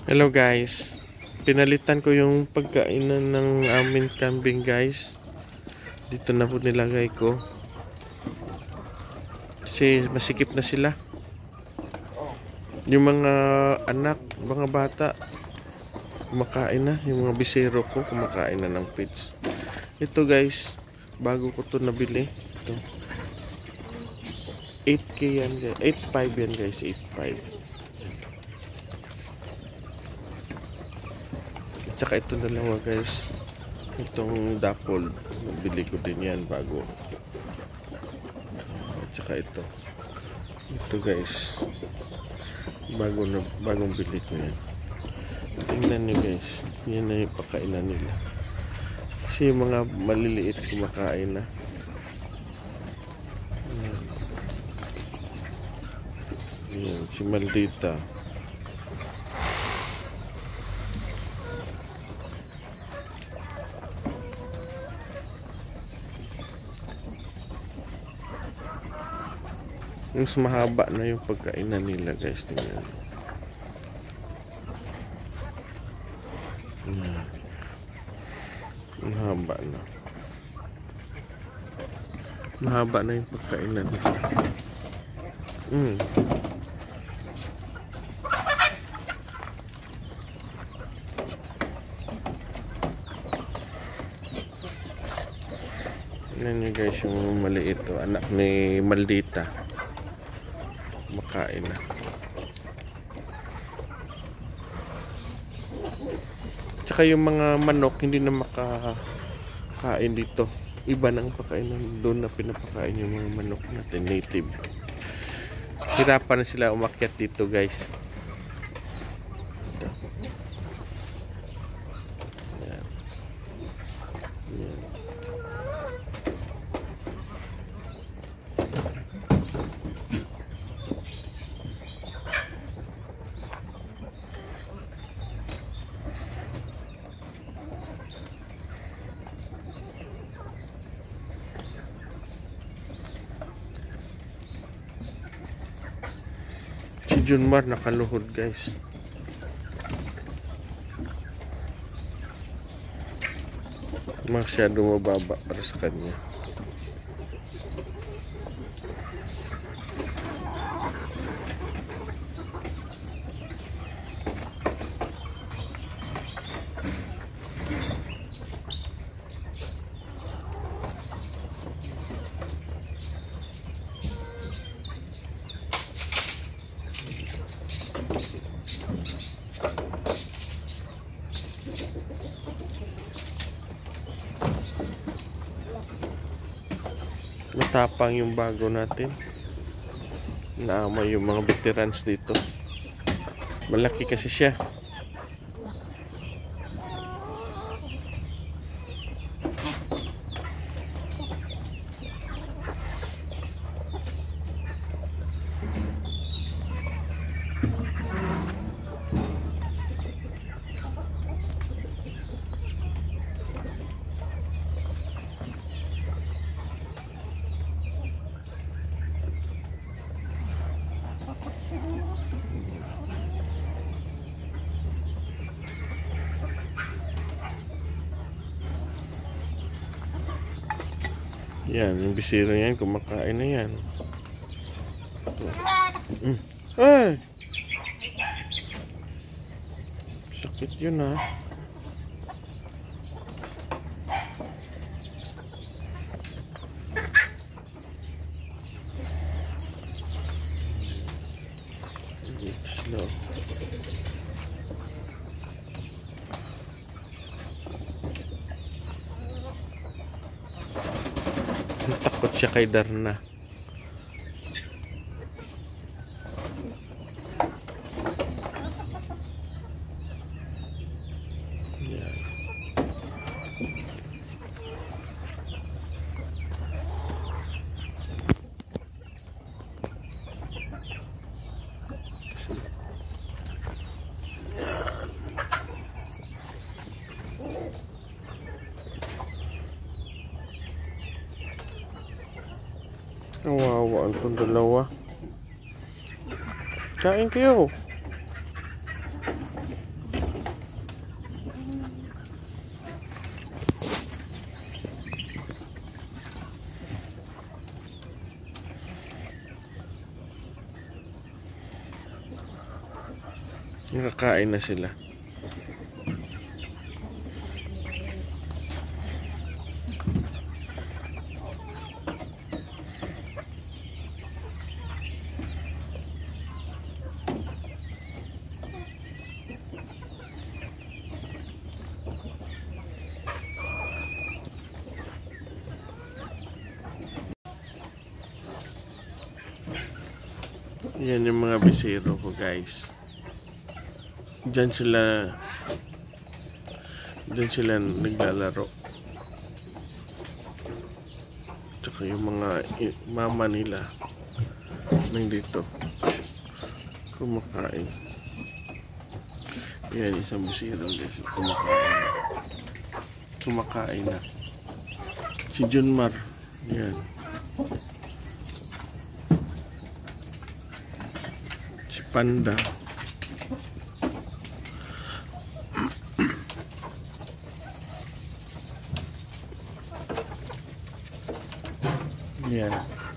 Hello guys, pinalitan ko yung pagkainan ng amin kambing guys. Dito na po nilagay ko kasi masikip na sila. Yung mga anak, mga bata kumakain na. Yung mga bisero ko kumakain na ng feeds. Ito guys, bago ko to nabili. Ito 8K yan guys, 8.5 yan guys, 8.5. Tsaka ito dalawa guys, itong dapol bili ko din yan bago. At saka ito guys, bagong bili ko yan. Tingnan nyo guys, yan na yung pagkainan nila kasi yung mga maliliit kumakain na. Yan, si Maldita. Mas mahaba na yung pagkainan nila guys, tingnan. Mahaba na. Mahaba na yung pagkainan nila. Tingnan nyo guys yung maliit to, anak ni Maldita. Makain na. Tsaka yung mga manok hindi na makakain dito. Iba nang pagkainan doon na pinapakain yung mga manok natin native. Hirapan na sila umakyat dito guys. Ito. Yan. Yan. Si Junmar nakaluhod guys. Masyado mababa para sa kanya. Matapang yung bago natin. Naamay yung mga veterans dito. Malaki kasi siya. Yan, yung bisiro yan, kumakain na yan. Ay! Sakit yun ha. Slow. Takot siya kay Darna. Yan. Kawawa ang dalawa. Kain kayo. Nakakain na sila. Yan yung mga bisero ko, guys. Diyan sila naglalaro. Tsaka yung mga mama nila nandito kumakain. Yan, isang bisero, guys. Kumakain na. Si Junmar. Yan. Si Panda. Yan.